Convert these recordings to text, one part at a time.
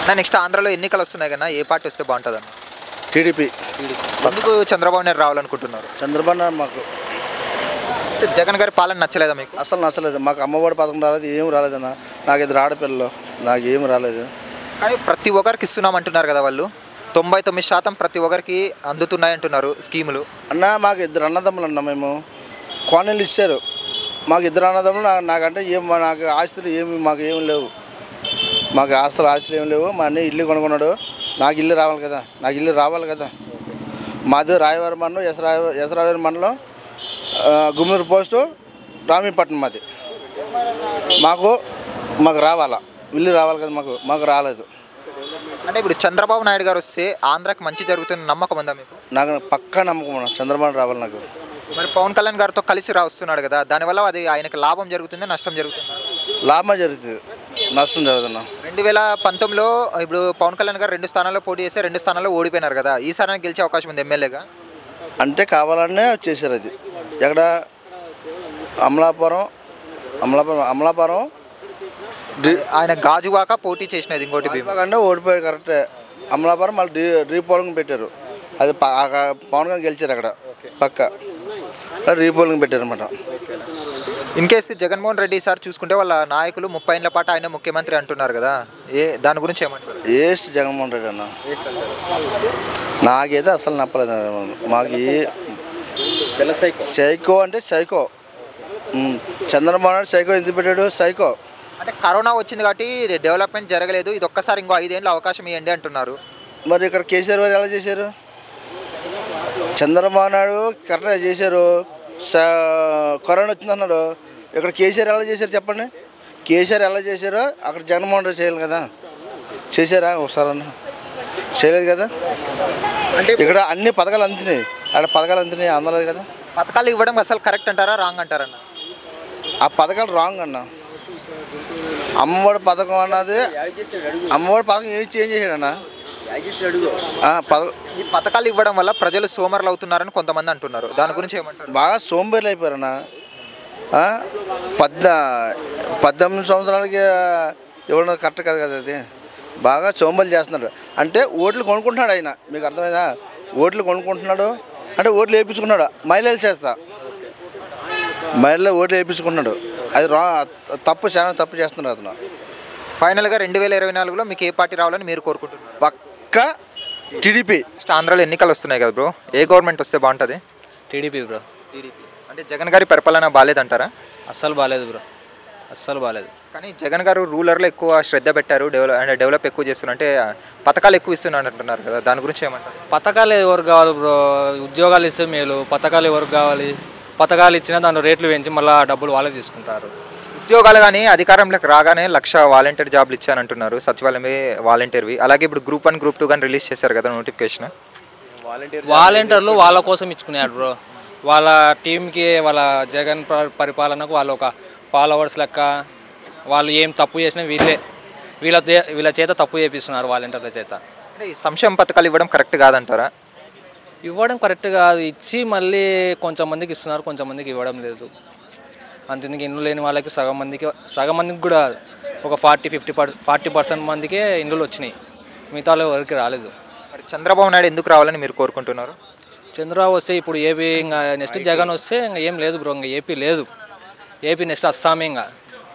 అన్న నెక్స్ట్ ఆంధ్రాలో ఎన్నికలు వస్తున్నాయి కదా, ఏ పార్టీ వస్తే బాగుంటుంది అన్న? టీడీపీ. ఎందుకు చంద్రబాబు నాయుడు రావాలనుకుంటున్నారు? చంద్రబాబు నాయుడు మాకు జగన్ గారి పాలన నచ్చలేదా మీకు? అసలు నచ్చలేదు. మాకు అమ్మఒడి పథకం రాలేదు, ఏం రాలేదన్న. నాకు ఇద్దరు ఆడపిల్లలు, నాకు ఏం రాలేదు. కానీ ప్రతి ఒక్కరికి ఇస్తున్నాం అంటున్నారు కదా వాళ్ళు. 99% ప్రతి ఒక్కరికి అందుతున్నాయి అంటున్నారు స్కీములు. అన్న మాకు ఇద్దరు అన్నదమ్ములు అన్న, మేము కోనలు ఇచ్చారు. మాకు ఇద్దరు అన్నదమ్ములు. నాకంటే ఏం నాకు ఆస్తులు ఏమి మాకు ఏమి లేవు. మాకు ఆస్తులు ఏమి లేవు. మా అన్నయ్య ఇల్లు కొనుక్కున్నాడు. నాకు ఇల్లు రావాలి కదా. మాది రాయవరం మండలం, ఎసరావరం మండలం, గుమ్మూరు పోస్టు, రామీపట్నం. మాది మాకు రావాలా, ఇల్లు రావాలి కదా. మాకు రాలేదు. అంటే ఇప్పుడు చంద్రబాబు నాయుడు గారు వస్తే ఆంధ్రాకి మంచి జరుగుతున్న నమ్మకం ఉందా మీకు? నాకు పక్కా నమ్మకం ఉన్నా చంద్రబాబు రావాలి నాకు. మరి పవన్ కళ్యాణ్ గారితో కలిసి వస్తున్నాడు కదా, దానివల్ల అది ఆయనకు లాభం జరుగుతుందా నష్టం జరుగుతుందా? లాభం జరుగుతుంది, నష్టం జరుగుతున్నా. 2019లో ఇప్పుడు పవన్ కళ్యాణ్ గారు 2 స్థానాల్లో పోటీ చేస్తే 2 స్థానాల్లో ఓడిపోయినారు కదా, ఈ స్థానానికి గెలిచే అవకాశం ఉంది ఎమ్మెల్యేగా. అంటే కావాలనే చేశారు. అది ఎక్కడ అమలాపురం ఆయన గాజువాక పోటీ చేసినది. ఇంకోటి అంటే ఓడిపోయాడు కరెక్టే. అమలాపురం మళ్ళీ రీపోలింగ్ పెట్టారు. అది పవన్ కళ్యాణ్ గెలిచారు అక్కడ పక్క రీపోలింగ్ పెట్టారు అనమాట. In case Jaganmohan Reddy sir చూసుకుంటే వాళ్ళ నాయకులు 30 ఏళ్ల పాటు ఆయన ముఖ్యమంత్రి అంటున్నారు కదా, దాని గురించి ఏమంటారు? ఏస్ట్ జగన్మోహన్ రెడ్డి అన్న నాకైతే అసలు నప్పలేదు. మాకు సైకో అంటే సైకో. చంద్రబాబు నాయుడు సైకో ఎందుకు పెట్టాడు? సైకో అంటే కరోనా వచ్చింది కాబట్టి డెవలప్మెంట్ జరగలేదు, ఇది ఒక్కసారి ఇంకో 5 ఏళ్ళు అవకాశం ఇవ్వండి అంటున్నారు. మరి ఇక్కడ కేసీఆర్ వారు ఎలా చేశారు? చంద్రబాబు నాయుడు కరెక్ట్గా చేశారు. కరోనా వచ్చింది అన్నాడు. ఇక్కడ కేసీఆర్ ఎలా చేశారు చెప్పండి? కేసీఆర్ ఎలా చేశారో అక్కడ జగన్మోహన్ రెడ్డి చేయాలి కదా. చేశారా ఒకసారి? చేయలేదు కదా. అంటే ఇక్కడ అన్ని పథకాలు అందుతున్నాయి, అక్కడ పథకాలు అందుతున్నాయి, అందలేదు కదా. పథకాలు ఇవ్వడం అసలు కరెక్ట్ అంటారా రాంగ్ అంటారన్న? ఆ పథకాలు రాంగ్ అన్న. అమ్మఒడి పథకం అన్నది, అమ్మఒడి పథకం ఏమి చేంజ్ చేశాడన్న. ఈ పథకాలు ఇవ్వడం వల్ల ప్రజలు సోమరులు అవుతున్నారని కొంతమంది అంటున్నారు, దాని గురించి ఏమంటారు? బాగా సోంబేర్లు అయిపోయారన్న. 18 సంవత్సరాలకి ఇవ్వడం కరెక్ట్ కాదు కదా. అది బాగా సోంబేర్లు చేస్తున్నాడు. అంటే ఓట్లు కొనుక్కుంటున్నాడు ఆయన. మీకు అర్థమైందా? ఓట్లు కొనుక్కుంటున్నాడు అంటే ఓట్లు వేయించుకున్నాడు. మహిళలు ఓట్లు వేయించుకున్నాడు. అది తప్పు, చాలా తప్పు చేస్తున్నాడు అతను. ఫైనల్గా 2024లో మీకు ఏ పార్టీ రావాలని మీరు కోరుకుంటున్నారు? పక్కా టీడీపీ. ఆంధ్రాలో ఎన్నికలు వస్తున్నాయి కదా బ్రో, ఏ గవర్నమెంట్ వస్తే బాగుంటుంది? TDP bro. టీడీపీ అంటే జగన్ గారి పరిపాలన బాగాలేదంటారా? అస్సలు బాగాలేదు బ్రో, అస్సలు బాగాలేదు. కానీ జగన్ గారు రూరల్లో ఎక్కువ శ్రద్ధ పెట్టారు, డెవలప్ ఎక్కువ చేస్తున్నారు, అంటే పథకాలు ఎక్కువ ఇస్తున్నారు అంటున్నారు కదా, దాని గురించి ఏమంటారు? పథకాలు ఎవరికి కావాలి బ్రో? ఉద్యోగాలు ఇస్తే మేలు. పథకాలు ఎవరికి కావాలి? పథకాలు ఇచ్చినా దాని రేట్లు పెంచి మళ్ళీ డబ్బులు వాళ్ళే తీసుకుంటారు. ఉద్యోగాలు కానీ అధికారంలోకి రాగానే 1,00,000 వాలంటీర్ జాబ్లు ఇచ్చానంటున్నారు, సచివాలయమే వాలంటీర్వి. అలాగే ఇప్పుడు Group 1 Group 2 కానీ రిలీజ్ చేశారు కదా నోటిఫికేషన్. వాలంటీర్లు వాళ్ళ కోసం ఇచ్చుకున్నారు బ్రో. వాళ్ళ టీంకి, వాళ్ళ జగన్ పరిపాలనకు వాళ్ళు ఒక ఫాలోవర్స్ లెక్క. వాళ్ళు ఏం తప్పు చేసినా వీళ్ళ చేత తప్పు చేపిస్తున్నారు వాలంటీర్ల చేత. అంటే ఈ సంక్షేమ పథకాలు ఇవ్వడం కరెక్ట్ కాదంటారా? ఇవ్వడం కరెక్ట్ కాదు. ఇచ్చి మళ్ళీ కొంచెం మందికి ఇస్తున్నారు, కొంచెం మందికి ఇవ్వడం లేదు. అంతేందుకు ఇండ్లు లేని వాళ్ళకి సగం మందికి కూడా ఒక 40% మందికే ఇండ్లు వచ్చినాయి, మిగతా ఎవరికి రాలేదు. మరి చంద్రబాబు నాయుడు ఎందుకు రావాలని మీరు కోరుకుంటున్నారు? చంద్రబాబు వస్తే ఇప్పుడు ఏపీ ఇంకా నెక్స్ట్ జగన్ వస్తే ఇంకా ఏం లేదు బ్రో. ఇంకా ఏపీ లేదు. ఏపీ నెక్స్ట్ అస్సామే ఇంకా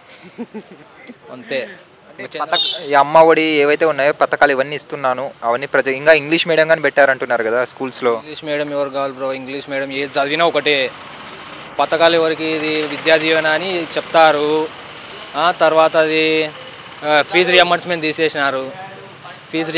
అంతే. ఈ అమ్మఒడి ఏవైతే ఉన్నాయో పథకాలు ఇవన్నీ ఇస్తున్నాను, అవన్నీ ఇంకా ఇంగ్లీష్ మీడియం కానీ పెట్టారంటున్నారు కదా స్కూల్స్లో. ఇంగ్లీష్ మీడియం ఎవరు కావాలి బ్రో? ఇంగ్లీష్ మీడియం ఏది చదివినా ఒకటే. పథకాలు ఎవరికి? ఇది విద్యా దీవెన అని చెప్తారు, తర్వాత అది ఫీజు రియంబర్స్మెంట్ తీసేసినారు. ఫీజు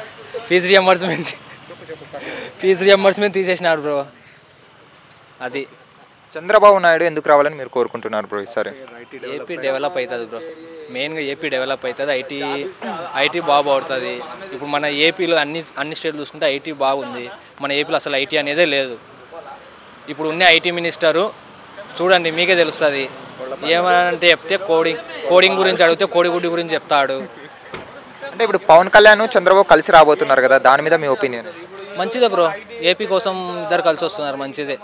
రియంబర్స్మెంట్ తీసేసినారు బ్రో. అది చంద్రబాబు నాయుడు ఎందుకు రావాలని మీరు కోరుకుంటున్నారు బ్రో ఈసారి? ఏపీ డెవలప్ అవుతుంది బ్రో. మెయిన్గా ఏపీ డెవలప్ అవుతుంది. ఐటీ బాగా అవుతుంది. ఇప్పుడు మన ఏపీలో అన్ని స్టేట్లు చూసుకుంటే ఐటీ బాగుంది. మన ఏపీలో అసలు ఐటీ అనేదే లేదు. ఇప్పుడు ఉన్న ఐటీ మినిస్టరు చూడండి, మీకే తెలుస్తుంది. ఏమంటే చెప్తే కోడింగ్ గురించి అడిగితే కోడిగుడ్డి గురించి చెప్తాడు. అంటే ఇప్పుడు పవన్ కళ్యాణ్ చంద్రబాబు కలిసి రాబోతున్నారు కదా, దాని మీద మీ ఒపీనియన్? మంచిదే బ్రో. ఏపీ కోసం ఇద్దరు కలిసి వస్తున్నారు, మంచిదే.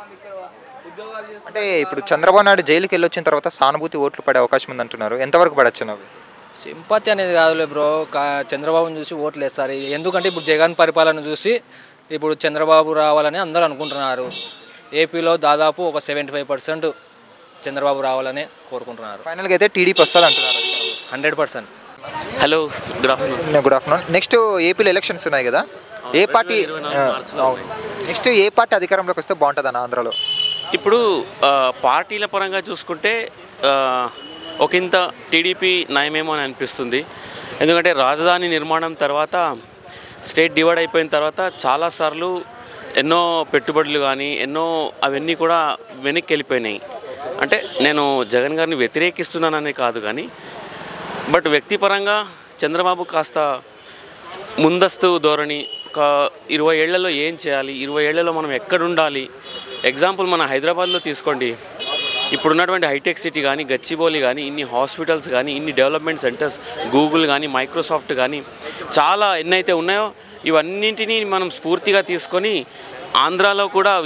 అంటే ఇప్పుడు చంద్రబాబు నాయుడు జైలుకి వెళ్ళి వచ్చిన తర్వాత సానుభూతి ఓట్లు పడే అవకాశం ఉంది అంటున్నారు, ఎంతవరకు పడచ్చు అవి? సింపతి అనేది కాదులే బ్రో, చంద్రబాబుని చూసి ఓట్లు వేస్తారు. ఎందుకంటే ఇప్పుడు జగన్ పరిపాలన చూసి ఇప్పుడు చంద్రబాబు రావాలని అందరూ అనుకుంటున్నారు. ఏపీలో దాదాపు ఒక 75% చంద్రబాబు రావాలని కోరుకుంటున్నారు. ఫైనల్గా అయితే టీడీపీ వస్తుంది అంటున్నారు. 100%. Hello, good afternoon. Good afternoon. Next ఏపీలో ఎలక్షన్స్ ఉన్నాయి కదా, ఏ పార్టీ నెక్స్ట్ ఏ పార్టీ అధికారంలోకి వస్తే బాగుంటుంది అన్న ఆంధ్రాలో? ఇప్పుడు పార్టీల పరంగా చూసుకుంటే ఒకంత టీడీపీ నయమేమో అని అనిపిస్తుంది. ఎందుకంటే రాజధాని నిర్మాణం తర్వాత స్టేట్ డివైడ్ అయిపోయిన తర్వాత చాలాసార్లు ఎన్నో పెట్టుబడులు కానీ అవన్నీ కూడా వెనక్కి వెళ్ళిపోయినాయి. అంటే నేను జగన్ గారిని వ్యతిరేకిస్తున్నాననే కాదు కానీ, బట్ వ్యక్తిపరంగా చంద్రబాబు కాస్త ముందస్తు ధోరణి, ఒక 20 ఏళ్లలో ఏం చేయాలి, 20 ఏళ్లలో మనం ఎక్కడుండాలి. ఎగ్జాంపుల్ మన హైదరాబాద్లో తీసుకోండి, ఇప్పుడున్నటువంటి హైటెక్ సిటీ కానీ, గచ్చిబౌలి కానీ, ఇన్ని హాస్పిటల్స్ కానీ, ఇన్ని డెవలప్మెంట్ సెంటర్స్, గూగుల్ కానీ, మైక్రోసాఫ్ట్ కానీ, చాలా ఎన్నైతే ఉన్నాయో ఇవన్నింటినీ మనం స్ఫూర్తిగా తీసుకొని ఆంధ్రాలో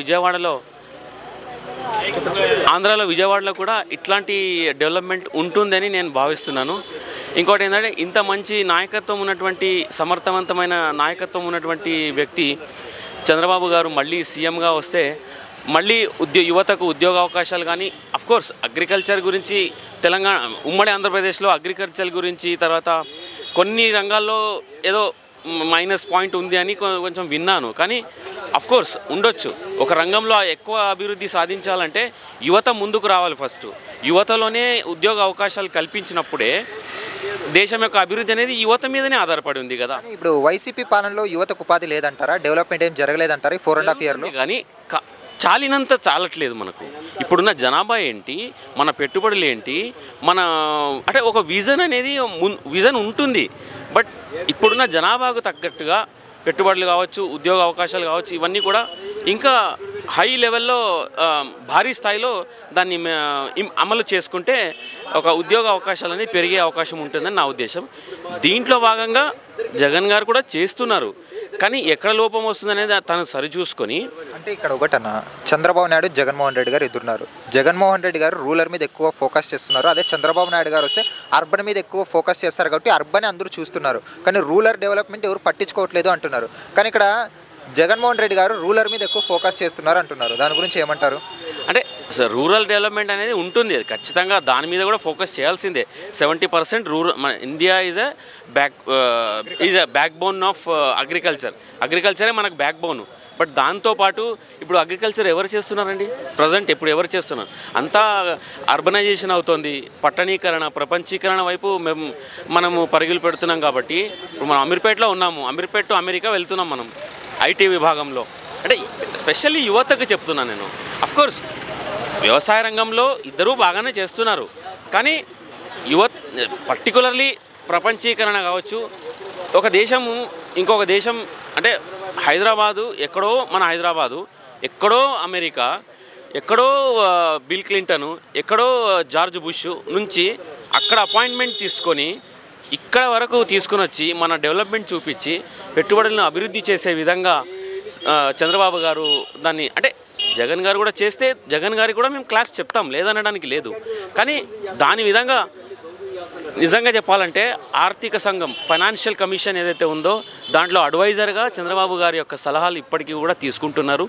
విజయవాడలో కూడా ఇట్లాంటి డెవలప్మెంట్ ఉంటుందని నేను భావిస్తున్నాను. ఇంకోటి ఏంటంటే, ఇంత మంచి నాయకత్వం ఉన్నటువంటి, సమర్థవంతమైన నాయకత్వం ఉన్నటువంటి వ్యక్తి చంద్రబాబు గారు మళ్ళీ సీఎంగా వస్తే మళ్ళీ యువతకు ఉద్యోగ అవకాశాలు కానీ, అఫ్కోర్స్ అగ్రికల్చర్ గురించి తెలంగాణ ఉమ్మడి ఆంధ్రప్రదేశ్లో అగ్రికల్చర్ గురించి తర్వాత కొన్ని రంగాల్లో ఏదో మైనస్ పాయింట్ ఉంది అని కొంచెం విన్నాను. కానీ అఫ్కోర్స్ ఉండొచ్చు. ఒక రంగంలో ఎక్కువ అభివృద్ధి సాధించాలంటే యువత ముందుకు రావాలి. ఫస్ట్ యువతలోనే ఉద్యోగ అవకాశాలు కల్పించినప్పుడే దేశం యొక్క అభివృద్ధి అనేది యువత మీదనే ఆధారపడి ఉంది కదా. ఇప్పుడు వైసీపీ పాలనలో యువతకు ఉపాధి లేదంటారా? డెవలప్మెంట్ ఏం జరగలేదంటారా 4.5 years? కానీ చాలినంత చాలట్లేదు మనకు. ఇప్పుడున్న జనాభా ఏంటి, మన పెట్టుబడులు ఏంటి, మన అంటే ఒక విజన్ అనేది విజన్ ఉంటుంది. బట్ ఇప్పుడున్న జనాభాకు తగ్గట్టుగా పెట్టుబడులు కావచ్చు, ఉద్యోగ అవకాశాలు కావచ్చు, ఇవన్నీ కూడా ఇంకా హై లెవెల్లో భారీ స్థాయిలో దాన్ని అమలు చేసుకుంటే ఒక ఉద్యోగ అవకాశాలు అనేది పెరిగే అవకాశం ఉంటుందని నా ఉద్దేశం. దీంట్లో భాగంగా జగన్ గారు కూడా చేస్తున్నారు. కానీ ఎక్కడ లోపం వస్తుందనేది తను సరిచూసుకొని, అంటే ఇక్కడ ఒకటన్నా చంద్రబాబు నాయుడు జగన్మోహన్ రెడ్డి గారు ఎదురున్నారు. జగన్మోహన్ రెడ్డి గారు రూరల్ మీద ఎక్కువ ఫోకస్ చేస్తున్నారు. అదే చంద్రబాబు నాయుడు గారు వస్తే అర్బన్ మీద ఎక్కువ ఫోకస్ చేస్తారు కాబట్టి అర్బన్ అందరూ చూస్తున్నారు. కానీ రూరల్ డెవలప్మెంట్ ఎవరు పట్టించుకోవట్లేదు అంటున్నారు. కానీ ఇక్కడ జగన్మోహన్ రెడ్డి గారు రూరల్ మీద ఎక్కువ ఫోకస్ చేస్తున్నారు అంటున్నారు. దాని గురించి ఏమంటారు? అంటే రూరల్ డెవలప్మెంట్ అనేది ఉంటుంది, ఖచ్చితంగా దాని మీద కూడా ఫోకస్ చేయాల్సిందే. 70% రూరల్, మన India is a backbone of అగ్రికల్చరే మనకు బ్యాక్ బోన్. బట్ దాంతోపాటు ఇప్పుడు అగ్రికల్చర్ ఎవరు చేస్తున్నారండి? ప్రజెంట్ ఇప్పుడు ఎవరు చేస్తున్నారు? అంతా అర్బనైజేషన్ అవుతుంది, పట్టణీకరణ, ప్రపంచీకరణ వైపు మనము పరుగులు పెడుతున్నాం. కాబట్టి ఇప్పుడు మనం అమీర్పేటలో ఉన్నాము, అమీర్పేట టు అమెరికా వెళ్తున్నాం మనం ఐటీ విభాగంలో. అంటే స్పెషల్లీ యువతకు చెప్తున్నాను నేను. అఫ్కోర్స్ వ్యవసాయ రంగంలో ఇద్దరూ బాగానే చేస్తున్నారు. కానీ పర్టికులర్లీ ప్రపంచీకరణ కావచ్చు, ఒక దేశము ఇంకొక దేశం, అంటే హైదరాబాదు ఎక్కడో మన హైదరాబాదు, ఎక్కడో అమెరికా, ఎక్కడో బిల్ క్లింటను, ఎక్కడో జార్జ్ బుష్ నుంచి అక్కడ అపాయింట్మెంట్ తీసుకొని ఇక్కడ వరకు తీసుకుని వచ్చి మన డెవలప్మెంట్ చూపించి పెట్టుబడులను అభివృద్ధి చేసే విధంగా చంద్రబాబు గారు దాన్ని, అంటే జగన్ గారు కూడా చేస్తే జగన్ గారికి కూడా మేము క్లాస్ చెప్తాం, లేదనడానికి లేదు. కానీ దాని విధంగా నిజంగా చెప్పాలంటే ఆర్థిక సంఘం, ఫైనాన్షియల్ కమిషన్ ఏదైతే ఉందో దాంట్లో అడ్వైజర్గా చంద్రబాబు గారి యొక్క సలహాలు ఇప్పటికీ కూడా తీసుకుంటున్నారు.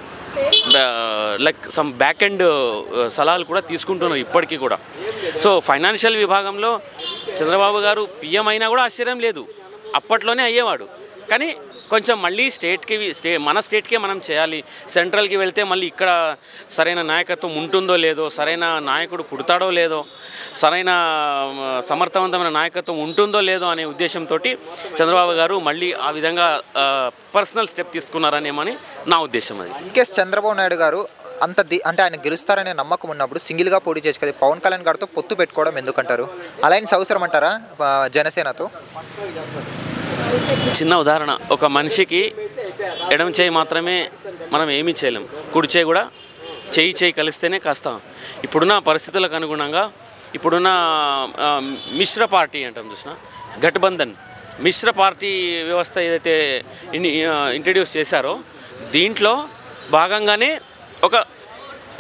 లైక్ సమ్ బ్యాక్ ఎండ్ సలహాలు కూడా తీసుకుంటున్నారు ఇప్పటికీ కూడా. సో ఫైనాన్షియల్ విభాగంలో చంద్రబాబు గారు పిఎం అయినా కూడా ఆశ్చర్యం లేదు, అప్పట్లోనే అయ్యేవాడు. కానీ కొంచెం మళ్ళీ మన స్టేట్కే మనం చేయాలి, సెంట్రల్కి వెళ్తే మళ్ళీ ఇక్కడ సరైన నాయకత్వం ఉంటుందో లేదో, సరైన నాయకుడు పుడతాడో లేదో, సరైన సమర్థవంతమైన నాయకత్వం ఉంటుందో లేదో అనే ఉద్దేశంతో చంద్రబాబు గారు మళ్ళీ ఆ విధంగా పర్సనల్ స్టెప్ తీసుకున్నారనేమని నా ఉద్దేశం. అది ఇన్కేస్ చంద్రబాబు నాయుడు గారు అంటే ఆయన గెలుస్తారనే నమ్మకం ఉన్నప్పుడు సింగిల్గా పోటీ చేయొచ్చు కదా, పవన్ కళ్యాణ్ గారితో పొత్తు పెట్టుకోవడం ఎందుకంటారు? అలయన్స్ అవసరం అంటారా జనసేనతో? చిన్న ఉదాహరణ, ఒక మనిషికి ఎడమ చేయి మాత్రమే మనం ఏమీ చేయలేం, కుడి చేయి కూడా చేయి కలిస్తేనే కాస్త ఇప్పుడున్న పరిస్థితులకు అనుగుణంగా ఇప్పుడున్న మిశ్ర పార్టీ అంటాం చూసిన, గఠబంధన్ మిశ్ర పార్టీ వ్యవస్థ ఏదైతే ఇంట్రడ్యూస్ చేశారో దీంట్లో భాగంగానే ఒక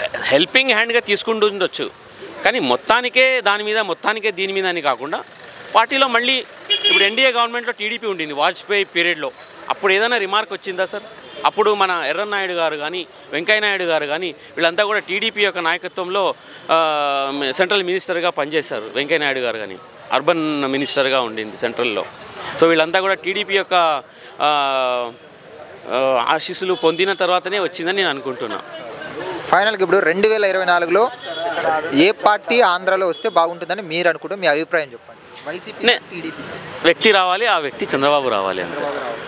హెల్పింగ్ హ్యాండ్గా తీసుకుంటుండొచ్చు. కానీ మొత్తానికే దీని మీద అని కాకుండా పార్టీలో మళ్ళీ ఇప్పుడు ఎన్డీఏ గవర్నమెంట్లో టీడీపీ ఉండింది వాజ్పేయి పీరియడ్లో. అప్పుడు ఏదైనా రిమార్క్ వచ్చిందా సార్? అప్పుడు మన ఎర్రన్నాయుడు గారు కానీ వెంకయ్య నాయుడు గారు కానీ వీళ్ళంతా కూడా టీడీపీ యొక్క నాయకత్వంలో సెంట్రల్ మినిస్టర్గా పనిచేశారు. వెంకయ్య నాయుడు గారు కానీ అర్బన్ మినిస్టర్గా ఉండింది సెంట్రల్లో. సో వీళ్ళంతా కూడా టీడీపీ యొక్క ఆశీస్సులు పొందిన తర్వాతనే వచ్చిందని నేను అనుకుంటున్నాను. ఫైనల్గా ఇప్పుడు 2024లో ఏ పార్టీ ఆంధ్రాలో వస్తే బాగుంటుందని మీరు అనుకుంటే మీ అభిప్రాయం చెప్పండి. వైసీపీ, టీడీపీ? వ్యక్తి రావాలి, ఆ వ్యక్తి చంద్రబాబు రావాలి అంతే.